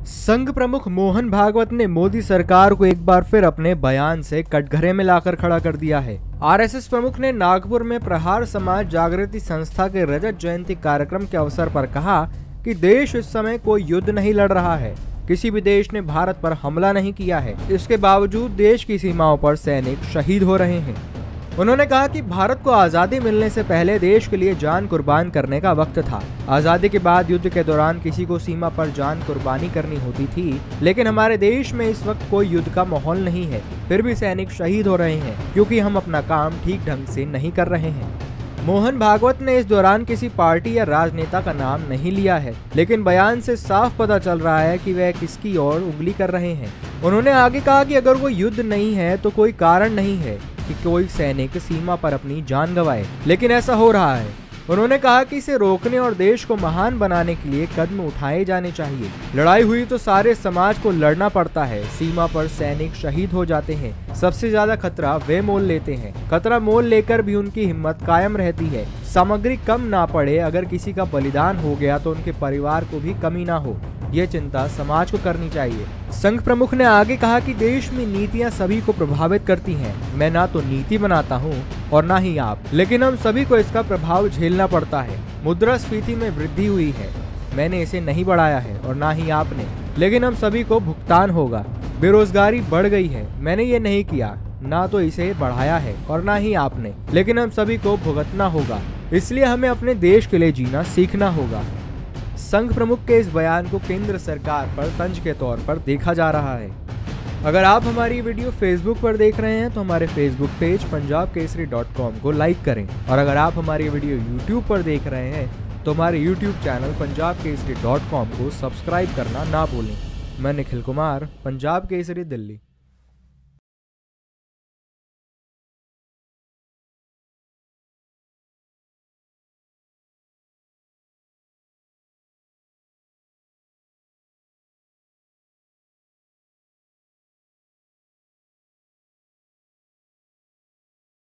संघ प्रमुख मोहन भागवत ने मोदी सरकार को एक बार फिर अपने बयान से कटघरे में लाकर खड़ा कर दिया है। आरएसएस प्रमुख ने नागपुर में प्रहार समाज जागृति संस्था के रजत जयंती कार्यक्रम के अवसर पर कहा कि देश इस समय कोई युद्ध नहीं लड़ रहा है। किसी भी देश ने भारत पर हमला नहीं किया है। इसके बावजूद देश की सीमाओं पर सैनिक शहीद हो रहे हैं। उन्होंने कहा कि भारत को आजादी मिलने से पहले देश के लिए जान कुर्बान करने का वक्त था। आजादी के बाद युद्ध के दौरान किसी को सीमा पर जान कुर्बानी करनी होती थी, लेकिन हमारे देश में इस वक्त कोई युद्ध का माहौल नहीं है। फिर भी सैनिक शहीद हो रहे हैं क्योंकि हम अपना काम ठीक ढंग से नहीं कर रहे हैं। मोहन भागवत ने इस दौरान किसी पार्टी या राजनेता का नाम नहीं लिया है, लेकिन बयान से साफ पता चल रहा है कि वह किसकी ओर उंगली कर रहे हैं। उन्होंने आगे कहा कि अगर कोई युद्ध नहीं है तो कोई कारण नहीं है कि कोई सैनिक सीमा पर अपनी जान गंवाए, लेकिन ऐसा हो रहा है। उन्होंने कहा कि इसे रोकने और देश को महान बनाने के लिए कदम उठाए जाने चाहिए। लड़ाई हुई तो सारे समाज को लड़ना पड़ता है। सीमा पर सैनिक शहीद हो जाते हैं। सबसे ज्यादा खतरा वे मोल लेते हैं। खतरा मोल लेकर भी उनकी हिम्मत कायम रहती है। सामग्री कम ना पड़े, अगर किसी का बलिदान हो गया तो उनके परिवार को भी कमी ना हो, ये चिंता समाज को करनी चाहिए। संघ प्रमुख ने आगे कहा कि देश में नीतियां सभी को प्रभावित करती हैं। मैं ना तो नीति बनाता हूं और ना ही आप, लेकिन हम सभी को इसका प्रभाव झेलना पड़ता है। मुद्रास्फीति में वृद्धि हुई है। मैंने इसे नहीं बढ़ाया है और ना ही आपने, लेकिन हम सभी को भुगतान होगा। बेरोजगारी बढ़ गई है। मैंने ये नहीं किया, ना तो इसे बढ़ाया है और ना ही आपने, लेकिन हम सभी को भुगतना होगा। इसलिए हमें अपने देश के लिए जीना सीखना होगा। संघ प्रमुख के इस बयान को केंद्र सरकार पर तंज के तौर पर देखा जा रहा है। अगर आप हमारी वीडियो फेसबुक पर देख रहे हैं तो हमारे फेसबुक पेज punjabkesari.com को लाइक करें, और अगर आप हमारी वीडियो यूट्यूब पर देख रहे हैं तो हमारे यूट्यूब चैनल punjabkesari.com को सब्सक्राइब करना ना भूलें। मैं निखिल कुमार, पंजाब केसरी, दिल्ली।